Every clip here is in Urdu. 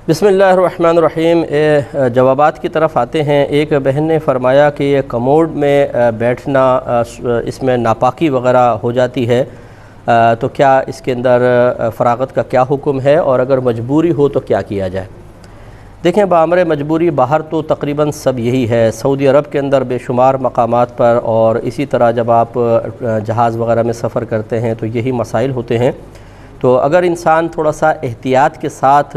بسم اللہ الرحمن الرحیم۔ جوابات کی طرف آتے ہیں۔ ایک بہن نے فرمایا کہ یہ کموڈ میں بیٹھنا اس میں ناپاکی وغیرہ ہو جاتی ہے، تو کیا اس کے اندر فراغت کا کیا حکم ہے، اور اگر مجبوری ہو تو کیا کیا جائے؟ دیکھیں، بامر مجبوری باہر تو تقریباً سب یہی ہے۔ سعودی عرب کے اندر بے شمار مقامات پر، اور اسی طرح جب آپ جہاز وغیرہ میں سفر کرتے ہیں تو یہی مسائل ہوتے ہیں۔ تو اگر انسان تھوڑا سا احتیاط کے ساتھ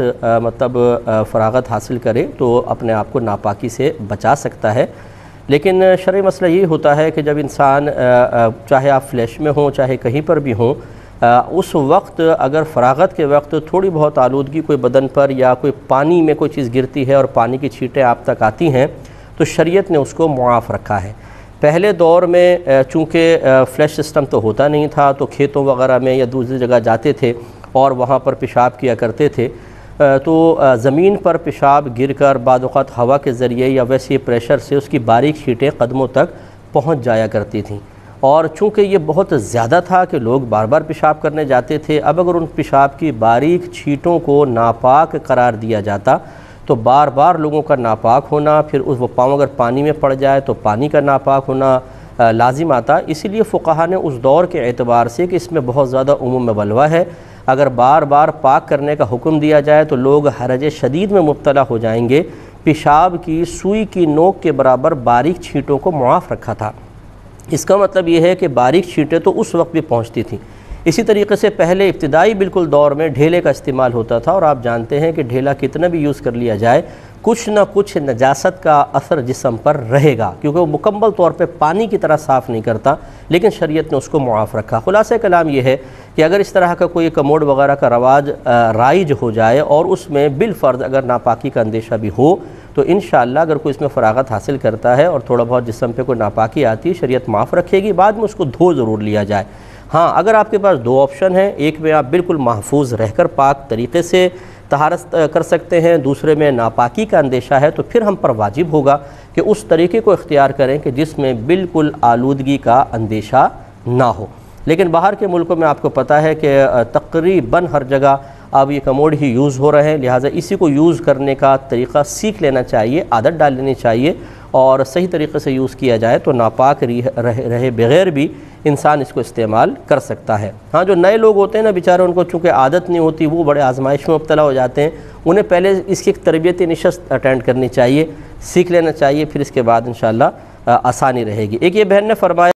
فراغت حاصل کرے تو اپنے آپ کو ناپاکی سے بچا سکتا ہے۔ لیکن شرعی مسئلہ یہ ہوتا ہے کہ جب انسان چاہے آپ فلیش میں ہوں چاہے کہیں پر بھی ہوں، اس وقت اگر فراغت کے وقت تھوڑی بہت آلودگی کوئی بدن پر یا کوئی پانی میں کوئی چیز گرتی ہے اور پانی کی چھینٹیں آپ تک آتی ہیں تو شریعت نے اس کو معاف رکھا ہے۔ پہلے دور میں چونکہ فلیش سسٹم تو ہوتا نہیں تھا، تو کھیتوں وغیرہ میں یا دوسری جگہ جاتے تھے اور وہاں پر پیشاب کیا کرتے تھے، تو زمین پر پیشاب گر کر بعض اوقات ہوا کے ذریعے یا ویسے پریشر سے اس کی باریک چھینٹیں قدموں تک پہنچ جایا کرتی تھیں، اور چونکہ یہ بہت زیادہ تھا کہ لوگ بار بار پیشاب کرنے جاتے تھے، اب اگر ان پیشاب کی باریک چھینٹوں کو ناپاک قرار دیا جاتا تو بار بار لوگوں کا ناپاک ہونا، پھر وہ پاؤں اگر پانی میں پڑ جائے تو پانی کا ناپاک ہونا لازم آتا۔ اسی لیے فقہا نے اس دور کے اعتبار سے کہ اس میں بہت زیادہ عموم میں بلوہ ہے، اگر بار بار پاک کرنے کا حکم دیا جائے تو لوگ حرج شدید میں مبتلا ہو جائیں گے۔ پیشاب کی سوئی کی نوک کے برابر باریک چھینٹوں کو معاف رکھا تھا۔ اس کا مطلب یہ ہے کہ باریک چھینٹیں تو اس وقت بھی پہنچتی تھیں۔ اسی طریقے سے پہلے ابتدائی بالکل دور میں ڈھیلے کا استعمال ہوتا تھا، اور آپ جانتے ہیں کہ ڈھیلا کتنا بھی یوز کر لیا جائے کچھ نہ کچھ نجاست کا اثر جسم پر رہے گا، کیونکہ وہ مکمل طور پہ پانی کی طرح صاف نہیں کرتا، لیکن شریعت نے اس کو معاف رکھا۔ خلاصہ کلام یہ ہے کہ اگر اس طرح کا کوئی کموڈ وغیرہ کا رواج رائج ہو جائے اور اس میں بالفرض اگر ناپاکی کا اندیشہ بھی ہو تو انشاءاللہ اگر کوئی اس میں فراغت حاصل کرتا ہے اور تھوڑا بہت جسم پہ کوئی ناپاکی آتی ہے، شریعت معاف رکھے گی، بعد میں اس کو دھو ضرور لیا جائے۔ ہاں، اگر آپ کے پاس دو آپشن ہیں، ایک میں آپ بالکل محفوظ رہ کر پاک طریقے سے طہارت کر سکتے ہیں، دوسرے میں ناپاکی کا اندیشہ ہے، تو پھر ہم پر واجب ہوگا کہ اس طریقے کو اختیار کریں کہ جس میں بالکل آلودگی کا اندیشہ نہ ہو۔ لیکن باہر کے ملکوں میں آپ کو پتہ ہے کہ تقریباً ہر جگہ اب یہ کموڈ ہی یوز ہو رہے ہیں، لہٰذا اسی کو یوز کرنے کا طریقہ سیکھ لینا چاہیے، عادت ڈال لینی چاہیے، اور صحیح طریقے سے یوز کیا جائے تو ناپاک رہے بغیر بھی انسان اس کو استعمال کر سکتا ہے۔ ہاں، جو نئے لوگ ہوتے ہیں نا بیچارے، ان کو چونکہ عادت نہیں ہوتی، وہ بڑے آزمائش میں مبتلا ہو جاتے ہیں، انہیں پہلے اس کی ایک تربیتی نشست اٹینڈ کرنی چاہیے، سیکھ لینا چاہیے، پھر اس کے بعد انشاءاللہ آسانی رہے گی۔ ایک یہ بہن نے فرمایا